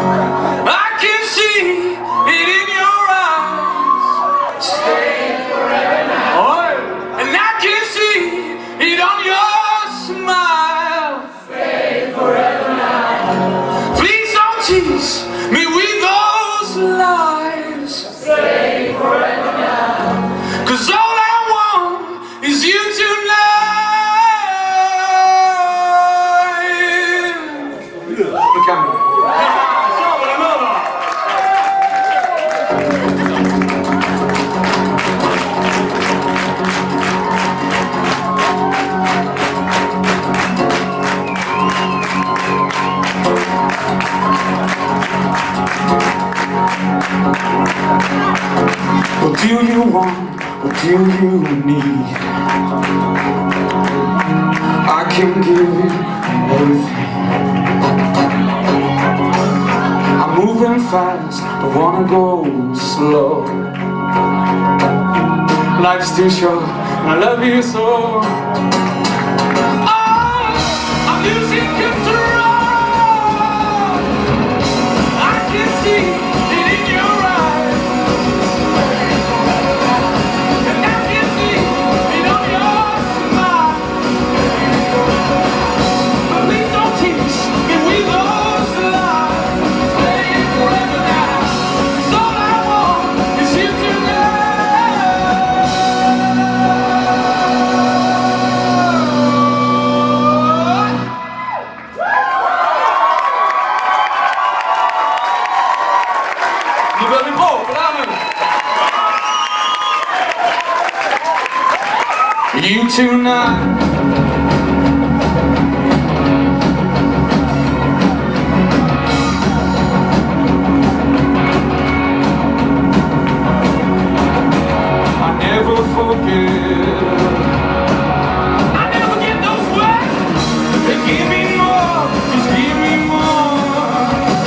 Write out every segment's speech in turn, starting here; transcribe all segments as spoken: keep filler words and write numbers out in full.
I can see it in your eyes. Stay forever now. Oh. And I can see it on your smile. Stay forever now. Please don't tease me with those lies. Stay forever now. 'Cause all I want is you tonight. Look at me. What do you want? What do you need? I can give you everything. I'm moving fast, I wanna go slow. Life's too short, and I love you so. Oh, I'm losing control. I can see it in your eyes. And I can see it on your smile. But please don't teach me with those lies. Stay forever now. 'Cause all I want is you tonight. You tonight. I never forget. I never get those words. They give me more, just give me more.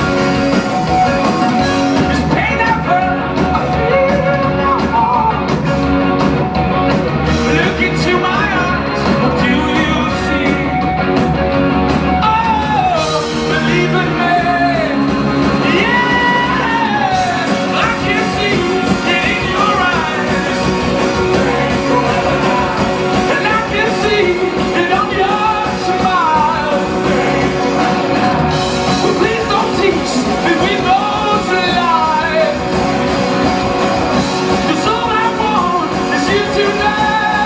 This pain I felt, I feel now. Look into my eyes, what do you see? Oh, believe in me. Yeah, I can see it in your eyes. And I can see it on your smile. But please don't teach me with those lies. 'Cause all I want is you tonight.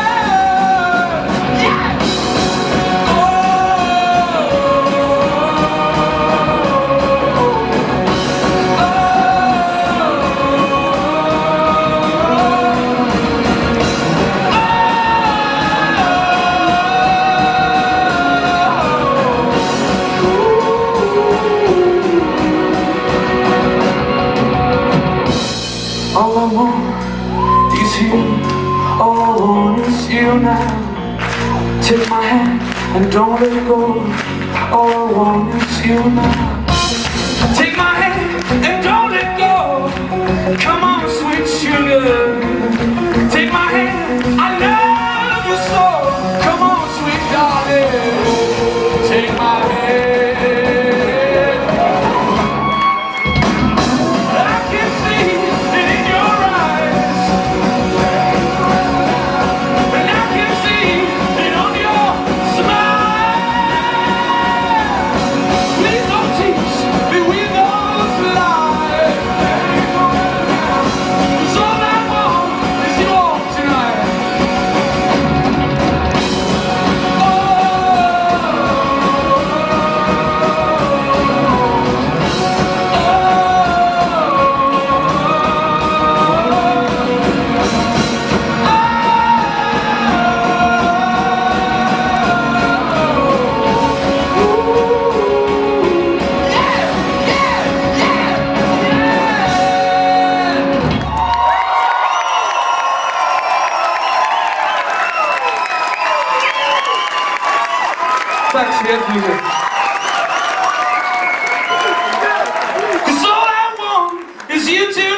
All I want is you, all I want is you now. Take my hand and don't let it go. All I want is you now. Take my hand and don't let go. Come on, sweet sugar. Take my hand, I love you so. Come on, sweet darling. Take my hand. Tack så jättemycket. 'Cause all I want is you to